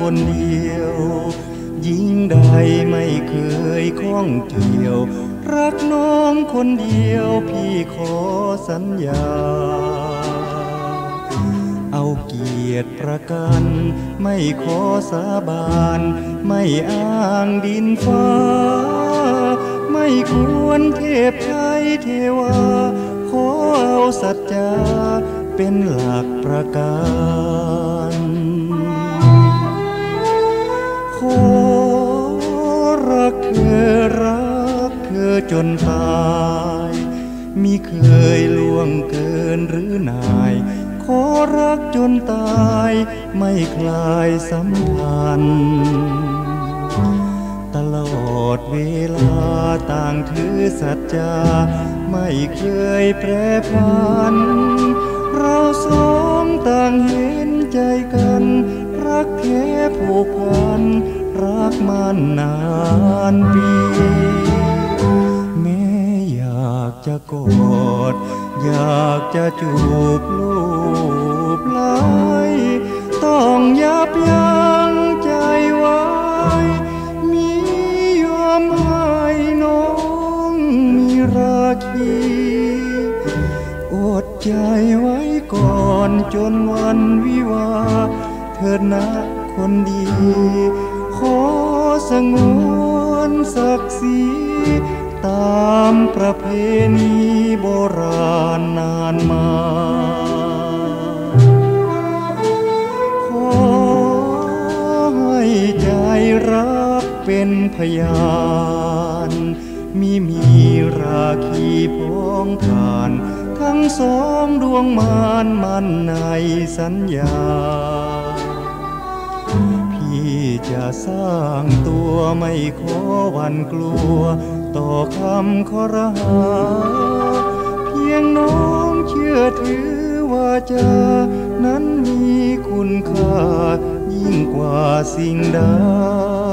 คนเดียวยิ่งใดไม่เคยข้องเกี่ยวรักน้องคนเดียวพี่ขอสัญญาเอาเกียรติประกันไม่ขอสาบานไม่อ้างดินฟ้าไม่ควรเทพไทยเทวาขอเอาสัจจาเป็นหลักประกันขอรักเธอรักเธอจนตายมิเคยล่วงเกินหรือนายขอรักจนตายไม่คลายสัมพันธ์ตลอดเวลาต่างถือสัจจาไม่เคยแปรผันเราสองต่างเห็นใจกันรักแท้ผูกพันรักมันนานปีแม้อยากจะกอดอยากจะจูบลูบไหลต้องยับยั้งใจไว้มียอมให้น้องมีราคีอดใจไว้ก่อนจนวันวิวาเถิดนะคนดีขอสงวนศักดิ์ศรีตามประเพณีโบราณนานมาขอให้ใจรักเป็นพยานมิมีราคีพ้องผ่านทั้งสองดวงมารมันในสัญญาพี่จะสร้างตัวไม่ขอหวั่นกลัวต่อคำขอรหาเพียงน้องเชื่อถือว่าจะนั้นมีคุณค่ายิ่งกว่าสิ่งใด